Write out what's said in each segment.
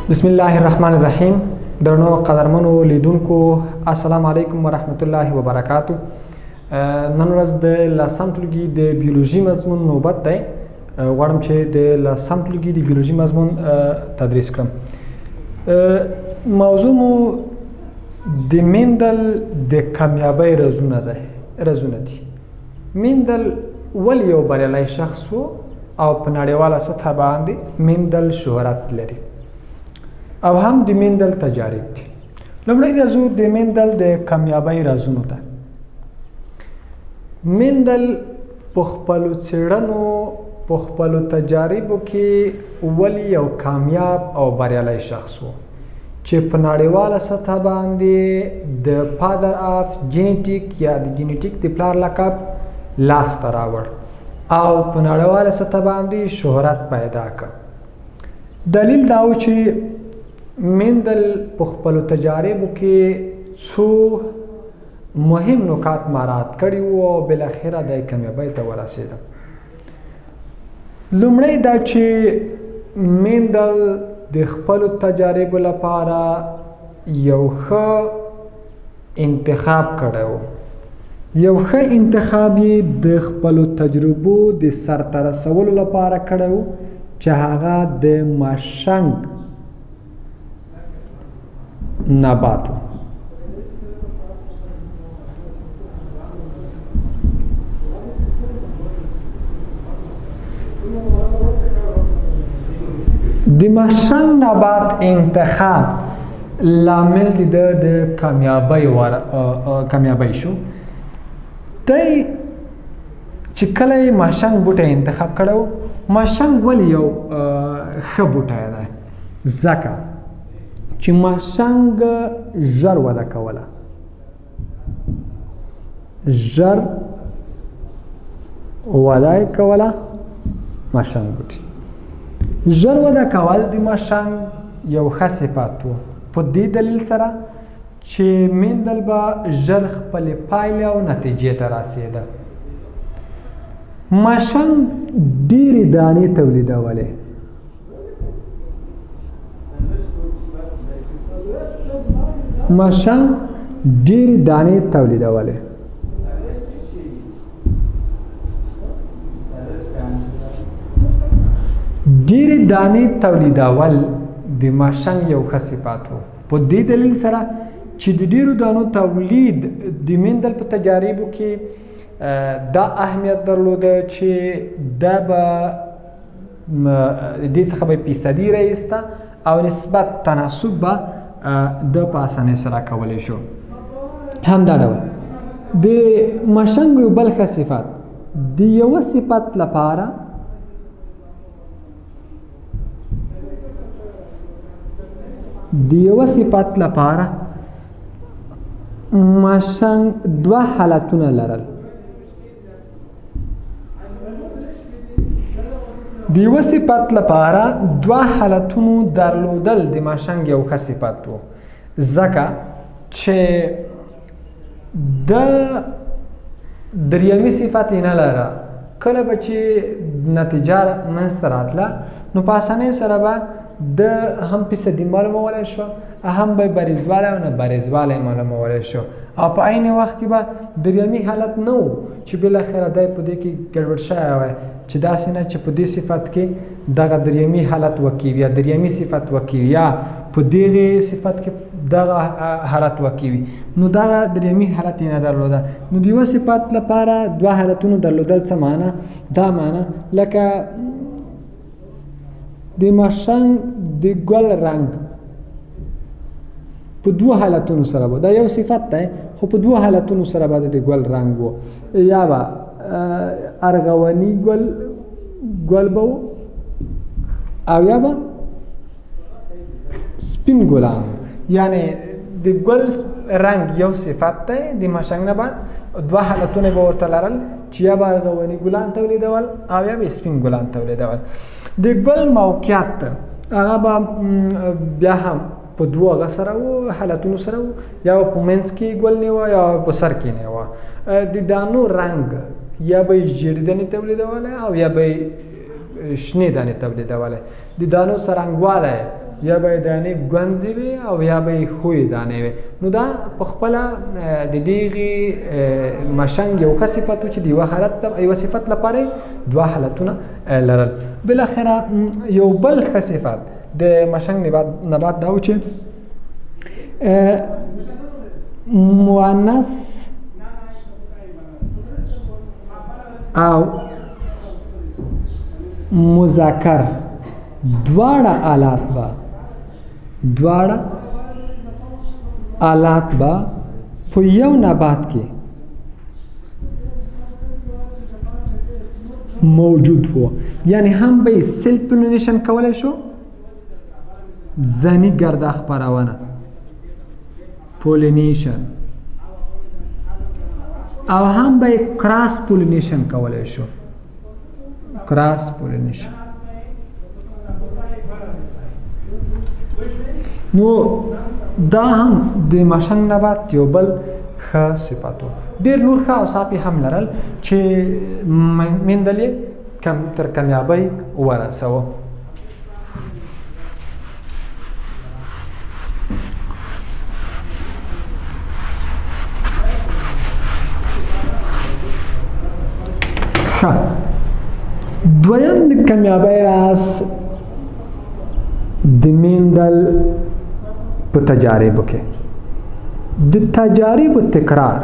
بسم الله الرحمن الرحیم. درنو قدرمنو لیدونکو السلام علیکم ورحمت الله وبرکاتو. نن ورځ د لسم ټولګي د بیولوژي مضمون نوبت دی. غواړم چې د لسم ټولګي د بیولوژي مضمون تدریس کړم. موضوع مو د میندل د کامیابی رازونه دي. میندل ولې یو بریالی شخص و او په نړیواله سطحه باندې میندل شهرت لري او هم د میندل تجارب دي. لومړی راځو د میندل د کامیابی رازونو ته. میندل په خپلو څېړنو په خپلو تجاربو کې ولې یو کامیاب او بریالی شخص و چې په نړیواله سطحه باندې د فادر آف جینیټیک یا د جینیټیک د پلار لقب لاسته راوړ او په نړیواله سطحه باندې شهرت پیدا کړ. دلیل دا و چې میندل په خپلو تجاربو کې څو مهم نکات مراعات کړي وو او بالاخره د کامیابۍ ته ورسېده. لومړی دا چې میندل د خپلو تجاربو لپاره یو ښه انتخاب کړی و. یو ښه انتخاب یې د خپلو تجربو د سرته رسولو لپاره کړی و چې هغه د ماشنګ نبات و. د ماشنګ نبات انتخاب لامل د کامیابی شو. دی چې کله یې ماشنګ بوټی انتخاب کړی و. ماشنګ ولې یو ښه بوټی دی؟ ځکه چې ماشنګ ژر وده کوله. ژر وده یې کوله ماشنګ بوټي. ژر وده کول د ماشنګ یو ښه صفت و په دې دلیل سره چې میندل به ژر خپلې پایلې او نتیجې ته رسېده. ماشنګ ډېرې دانې تولیدولې. ماشنګ ډېرې دانې تولیدولې. ډېرې دانې تولیدول د ماشنګ یو ښه صفت و په دې دلیل سره چې د ډېرو دانو تولید د میندل په تجاربو کې دا اهمیت درلوده چې دا به دې څخه به فیصدي رایسته او نسبت تناسب به د په اسانۍ سره کولی شو. همدا ډول د ماشنګ یو بل ښه صفت د یوه صفت لپاره ماشنګ دوه حالتونه لرل. د یوه صفت لپاره دوه حالتونو درلودل د ماشنګ یو ښه صفت و ځکه چې د دریمي صفت یې نه لره. کله به چې نتیجه منځته راتله نو په اسانۍ سره به د هم فیصدي معلومولی شو، هم به بریزوالی او نه بریزوالی معلومولی شو او په عین وخت کې به دریمي حالت نه و چې بالاخره دی په دې کې ګډوډ شوی وی چې داسې نه چې په دې صفت کې دغه دریمي حالت وکړي یا دریمي صفت وکړي یا په دغې صفت کې دغه حالت وکړي. نو دغه دریمي حالت یې نه درلوده. نو د یوه صفت لپاره دوه حالتونو درلودل څه معنا؟ دا معنا لکه د ماشنګ د ګل رنګ په دوه حالتونو سره به دا یو صفت دی خو په دوه حالتونو سره به د ګل رنګ و. یا به ارغواني ګل به او یا به سپین ګلان. یعنی د ګل رنګ یو صفت دی د ماشنګ نبات. دوه حالتونه به ورته لرل چې یا به ارغواني ګلان تولیدول او یا به سپین ګلان تولیدول. د ګل موقعیت هغه به بیا هم په دوه هغه سره و حالتونو سره و. یا په منځ کې ګل نه و یا په سر کې نه و. د دانو رنګ یا به ژیړې دانې تولیدولی او یا به شنې دانې تولیدولی. د دانو څرنګوالی یا به دانې ګونځې وي او یا به یې ښویې دانې وي. نو دا په خپله د دغې مشنګ یو ښه صفت و چې د یوه صفت لپاره دوه حالتونه لرل. بالاخره یو بل ښه صفت د مشنګ نبات دا و چې مؤنث او مذکر دواړه آلات به په یو نبات کې موجود وو. یعنی هم به سیلف پولینیشن کولی شو، ځنی ګرده خپرونه پولینیشن، او هم به کراس پولینیشن کولی شو، کراس پولینیشن. نو دا هم د مشنګ نبات یو بل ښه صفت و. ډېر نور ښه اوصاف یې هم لرل چې میندل یې تر کامیابۍ ورسوه. دویم د کامیابۍ راز د میندل په تجاربو کې د تجاربو تکرار.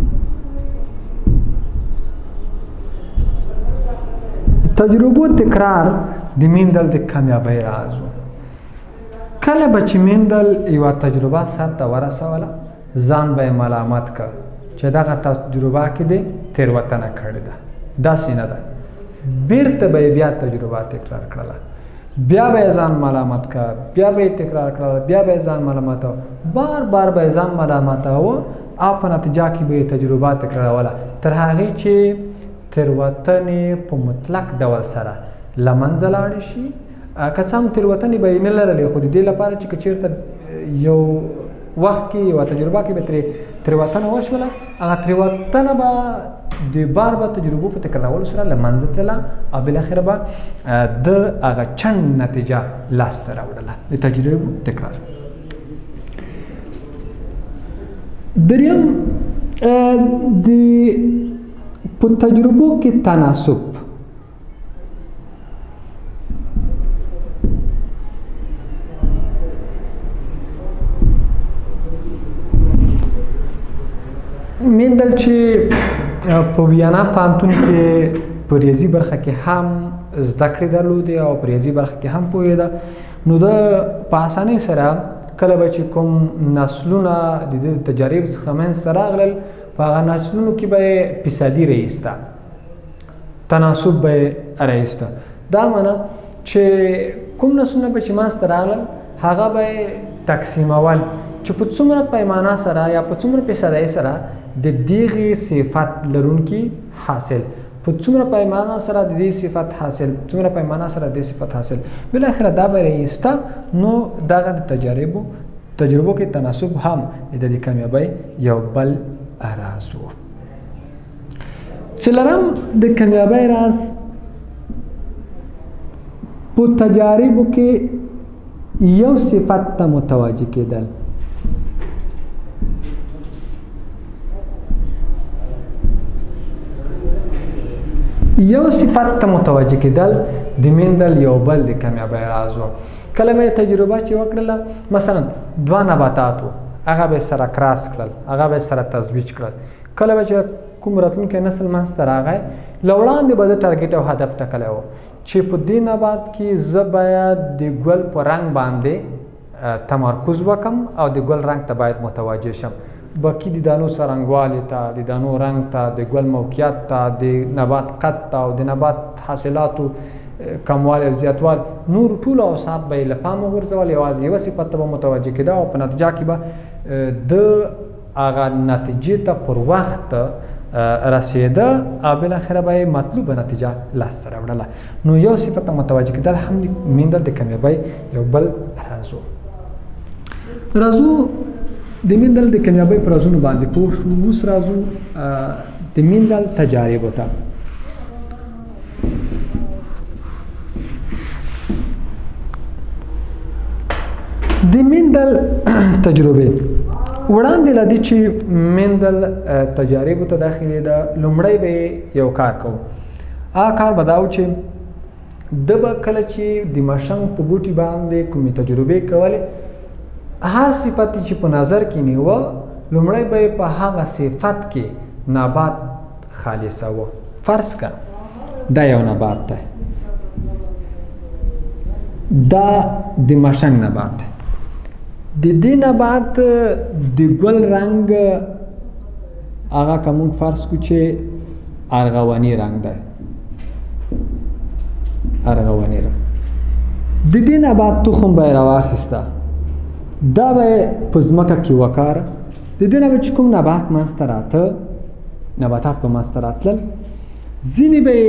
تجربو تکرار د میندل د کامیابۍ راز و. کله به چې میندل یوه تجربه سرته ورسوله ځان به یې ملامت که چې دغه تجربه کې دې تېروتنه کړې ده. داسې نه ده، بیرته به یې بیا تجربه تکرار کړله، بیا به یې ځان ملامت که، بیا به یې تکرار کړله، بیا به یې ځان ملامتوه، بار بار به یې ځان ملامتوه او په نتیجه کې به یې تجربه تکراروله تر هغې چې تېروتنې په مطلق ډول سره له منځه لاړې شي. که څه هم تېروتنې به یې نه لرلې، خو د دې لپاره چې که چېرته یو وخت کې یوه تجربه کې به ترې تېروتنه وشوله، هغه تېروتنه به د بار بار تجربو په تکرارولو سره له منځه تلله او بالاخره به د هغه چند نتیجه لاسته راوړله د تجربو تکرار. دریم د په تجربو کې تناسب. میندل چې په ویانا پوهنتون کې په ریاضي برخه کې هم زده کړې درلودې او په ریاضي برخه کې هم پوهېده، نو د په اسانۍ سره کله به چې کوم نسلونه د دې تجارب څخه منځته راغلل، په هغه نسلونو کې به یې فیصدي رایسته، تناسب به یې رایسته. دا معنه چې کوم نسلونه به چې منځته راغلل هغه به یې تقسیمول چې په څومره پیمانه سره یا په څومره فیصدۍ سره د دغې صفت لرونکي حاصل، په څومره پیمانه سره د دې صفت حاصل، څومره پیمانه سره د دې صفت حاصل، بالاخره دا به رایسته. نو دغه د تجربو کې تناسب هم د دې کامیابۍ یو بل راز و. څلورم د کامیابۍ راز په تجاربو کې یو صفت ته متوجه کېدل. یو صفت ته متوجه کېدل د میندل یو بل د کامیابۍ راز و. کله به تجربه چې وکړله، مثلا دوه نباتات و، هغه به سره کراس کړل، هغه به سره تزویج کړل. کله به چې کوم راتلونکی نسل منځته راغی، له وړاندې به د ټارګېټ او هدف ټاکلی و چې په دې نبات کې زه باید د ګل په رنګ باندې تمرکز وکم او د ګل رنګ ته باید متوجه شم. باقي د دانو څرنګوالي ته، د دانو رنګ ته، د ګل موقعیت ته، د نبات قد ته او د نبات حاصلاتو کموالی او زیاتوالی، نور ټول اوصاف به یې له پامه وغورځول، یوازې یوه صفت ته به متوجه کېده او په نتیجه کې به د هغه نتیجې ته پر وخت رسېده او بالاخره به یې مطلوبه نتیجه لاسته راوړله. نو یو صفت ته متوجه کېدل هم میندل د کامیابۍ یو بل راز و. رازو د میندل د کامیابۍ په رازونو باندې پوه شو. اوس رازو د میندل تجاربو ته. د میندل تجربې وړاندې له دې چې میندل تجاربو ته داخلېده لومړی به یو کار کوو. هغه کار به دا و چې د به کله چې د مشنګ په بوټي باندې کومې تجربې کولې هر صفت چې په نظر کې نیوه لومړی به په هغه صفت کې نبات خالصوه. فرض که دا یو نبات دی، دا د مشنګ نبات دی. د دې نبات د ګل رنګ هغه که موږ فرض کړو چې ارغواني رنګ دی، ارغواني رنګ. د دې نبات تخم به یې راواخیسته، دا به په ځمکه کې وکاره. د دې نه به چې کوم نبات منځته راته، نباتات به منځته راتلل، ځینې به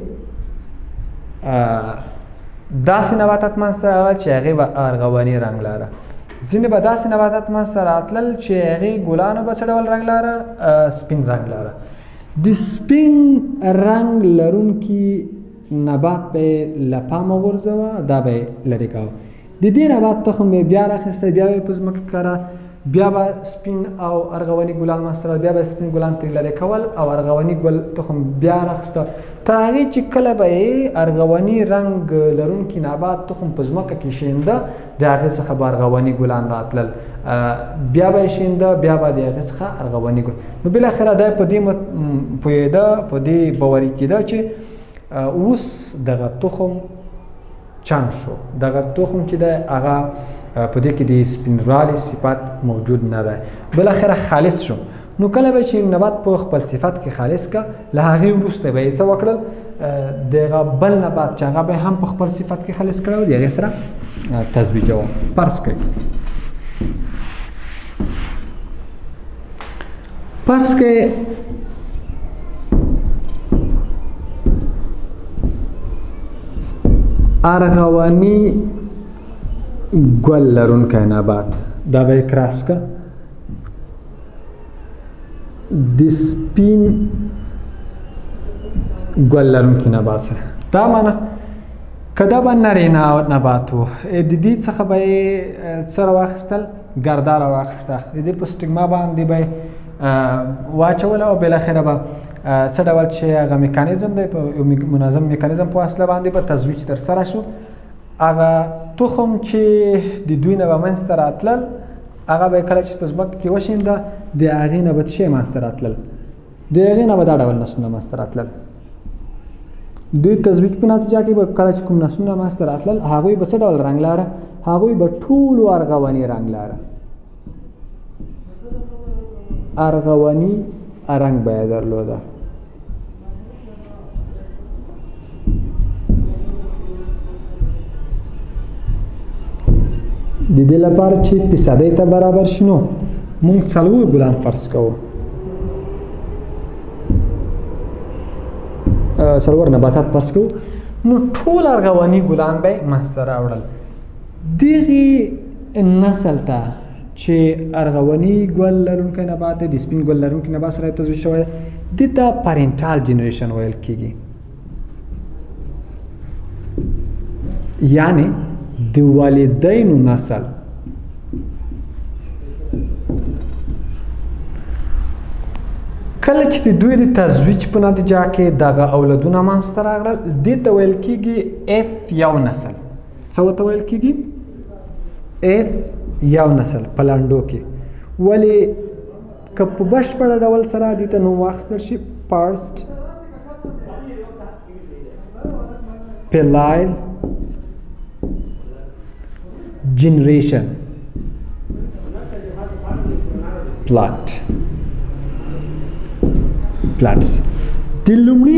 داسې نباتات منځته راغلل چې هغې به ارغواني رنګ لاره، ځینې به داسې نباتات منځته راتلل چې هغې ګلانو به څه ډول رنګ لاره، سپین رنګ لاره. د سپین رنګ لرونکي نبات به یې له پامه غورځوه، دا به یې لرې کوه. د دې نبات تخم به بیا راخیسته، بیا به یې په ځمکه کره، بیا به سپین او ارغواني ګلان منځته راتلل، بیا به سپین ګلان ترې لرې کول او ارغواني ګل تخم بیا راخیسته، تر هغې چې کله به یې ارغواني رنګ لرونکي نبات تخم په ځمکه کې شینده، د هغې څخه به ارغواني ګلان راتلل، بیا به یې شینده، بیا به د هغې څخه ارغواني ګل. نو بالاخره دا په دې پوهېده، په دې باوري کېده چې اوس دغه تخم چند شو، دغه تخم چې دی هغه په دې کې د سپینوالي صفت موجود نه دی، بالاخره خالص شو. نو کله به چې نبات په خپل صفت کې خالص که، له هغې وروسته به یې څه وکړل، دغه بل نبات چې هغه به هم په خپل صفت کې خالص کړی و د هغې سره تزویجوه. فرض کړئ ارغواني ګل لرونکی نبات، دا به یې کراس که د سپین ګل لرونکي نبات سره. دا معنی که دا به نرۍ نبات و، د دې څخه به یې څه راواخیستل، ګرده راواخیسته، د دې په سټیګما باندې به یې واچوله او بالاخره به څه ډول چې هغه میکانیزم دی، په یو منظم میکانیزم په وسیله باندې به تزویج ترسره شو. هغه تخم چې د دوی نه به منځته راتلل، هغه به کله چې په ځمکه کې وشینده، د هغې نه به څه شی منځته راتلل، د هغې نه به دا ډول نسلونه منځته راتلل. دوی تزویج په نتیجه کې به کله چې کوم نسلونه منځته راتلل، هغوی به څه ډول رنګ لاره، هغوی به ټولو ارغواني رنګ لاره، ارغواني رنګ به یې درلوده. د دې لپاره چې فیصدۍ ته برابر شي نو موږ 4 ګلان فرض کوو، 4 نباتات فرض کوو، نو ټول ارغواني ګلان به یې منځته راوړل. دغې نسل ته چې ارغواني ګل لرونکی نبات دی، د سپین ګل لرونکي نبات سره تزویج شوی، دې ته پارنټال جنریشن ویل کېږي، یعنی د والدینو نسل. کله چې د دوی د تزویج په نتیجه کې دغه اولادونه منځته راغلل، دې ته ویل کېږي F1 نسل. څه ورته ویل کېږي؟ F1 نسل په لنډو کې. ولې که په بشپړه ډول سره دې ته نوم واخیستل شي فرسټ پیلایل generation plants. د لومړي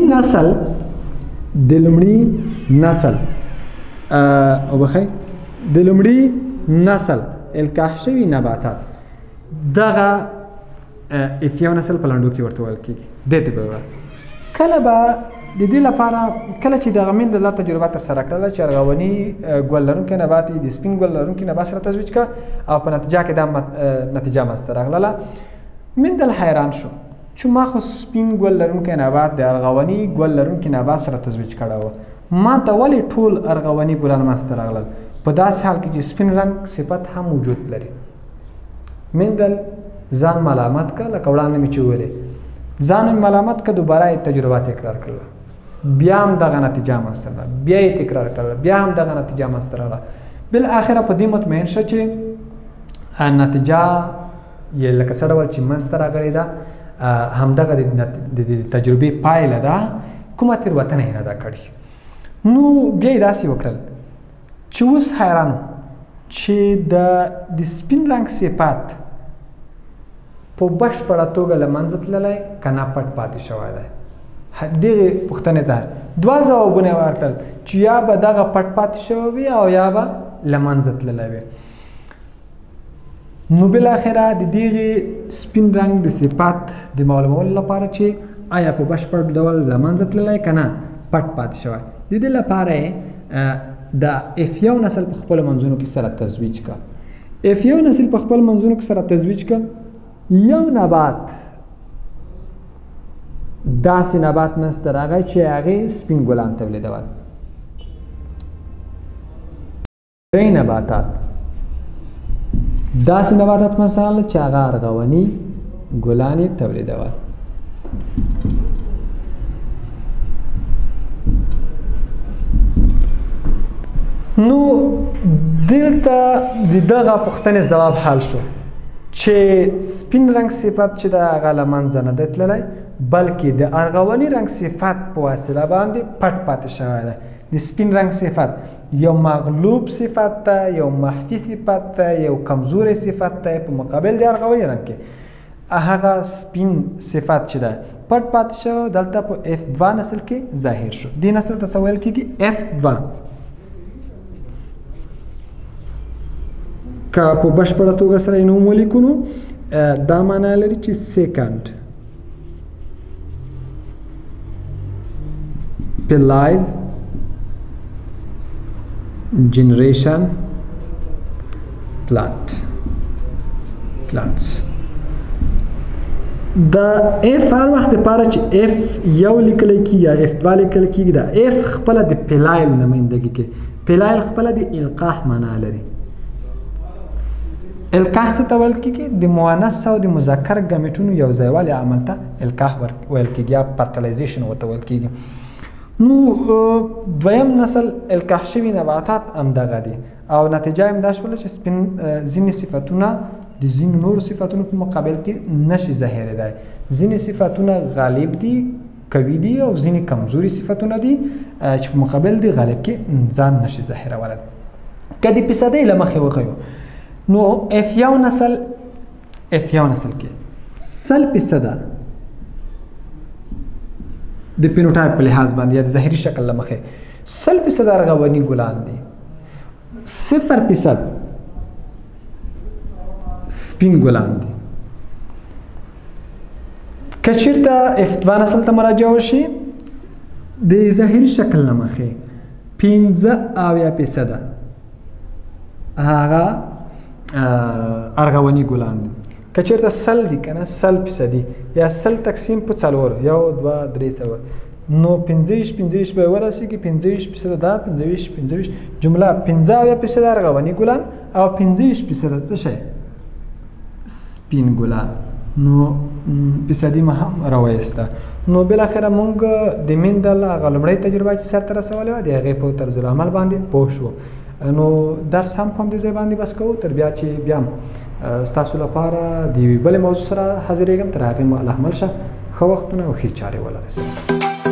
نسل الکاح شوي نباتات دغه F1 نسل په لنډو کې ورته ویل کېږي. دې ته به کله به د دې لپاره کله چې دغه میندل دا تجربه ترسره کړله چې ارغواني ګل لرونکی نبات د سپین ګل لرونکي نبات سره تزویج کړه او په نتیجه کې دا نتیجه منځته راغله، میندل حیران شو چې ما خو سپین ګل لرونکی نبات د ارغواني ګل لرونکي نبات سره تزویج کړی و، ما ته ولې ټول ارغواني ګلان منځته راغلل؟ په داسې حال کې چې سپین رنګ صفت هم وجود لري. میندل ځان ملامت کا، لکه وړاندې مې چې ویلې ځان ملامت کا، دوباره یې تجربه تکرار کړله، بیا هم دغه نتیجه منځته راغله، بیا یې تکرار کړله، بیا هم دغه نتیجه منځته راغله. بالاخره په دې مطمئن شه چې نتیجه یې لکه څه ډول چې منځته راغلې ده همدغه د تجربې پایله ده، کومه تېروتنه یې نه ده کړې. نو بیا یې داسې وکړل چې اوس حیران چې د سپین رنګ صفت په بشپړه توګه له منځه تللی که نه پټ پاتې شوی دی. دغې پوښتنې ته دوه ځوابونه یې ورکړل چې یا به دغه پټ پاتې شوی وي او یا به له منځه تللی وي. نو بالاخره د دغې سپین رنګ د صفت د معلومولو لپاره چې آیا په بشپړ ډول له منځه تللی که نه پټ پاتې شوی، د دې لپاره یې د F1 نسل په خپلو منځونو کې سره تزویج کړه. F1 نسل په خپلو منځونو کې سره تزویج کړه. یو نبات داسې نبات منځته راغی چې هغې سپین ګلان تولیدول. درې نباتات داسې نباتات منځته راغله چې هغه ارغواني ګلان یې تولیدول. نو دلته د دغه پوښتنې ځواب حل شو چې سپین رنګ صفت چې د هغه له منځه نه دی تللی، بلکې د ارغواني رنګ صفت په وسیله باندې پټ پاتې شوی دی. د سپین رنګ صفت یو مغلوب صفت ده، یو مخفي صفت ده، یو کمزوری صفت ده په مقابل د ارغواني رنګ کې. هغه سپین صفت چې ده پټ پاتې شو، دلته په F2 نسل کې ظاهر شو. دې نسل ته څه ویل کېږي؟ F2. که په بشپړه توګه سره یې نوم ولیکو نو دا معنا لري چې سیکنډ پیلایل جنریشن پلانټس. د F هر وخت لپاره چې F1 لیکلی کېږي یا F2 لیکلی کېږي، د F خپله د پیلایل نمایندګي کوي. پیلایل خپله د القاح معنا لري. القاح څه ته ویل کېږي؟ د مؤنث او د مذکر ګمیټونو یو ځایوالي عمل ته القاح ویل کېږي یا فرټیلایزیشن ورته ویل کېږي. نو دویم نسل القاح شوي نباتات همدغه دي او نتیجه یې همدا شوله چې سپین ځینې صفتونه د ځینو نورو صفتونو په مقابل کې نشي ظاهرېدی. ځینې صفتونه غالب دي، قوي دي، او ځینې کمزوري صفتونه دي چې په مقابل د غالب کې ځان نشي ظاهرولی. که د فیصدۍ له مخې وښیو نو F1 نسل کې 100% د پینوټایپ په لحاظ باندې یا د ظاهري شکل له مخې 100% ارغواني ګلان دي، 0% سپین ګلان دي. که چېرته F2 نسل ته مراجعه وشي د ظاهري شکل له مخې 15% هغه ارغواني ګلان دي. که چېرته 100 دي که نه 100% یا 100 تقسیم په 4 1 2 3 4 نو 25 به ورسېږي. 25% دا 25 جمله 15% ارغواني ګلان او 15% څه شی سپین ګلان. نو فیصدي ما هم راوایسته. نو بالاخره مونږ د میندل هغه لومړۍ تجربه چې سرته رسولې وه د هغې په طرز العمل باندې پوه شو. نو درس هم په همدې ځای باندې بس کوو، تر بیا چې بیا هم ستاسو لپاره د یوې بلې موضوع سره حاضرېږم. تر هغې مهاله ښه شه، ښه وختونه او ښې چارې ولرئ.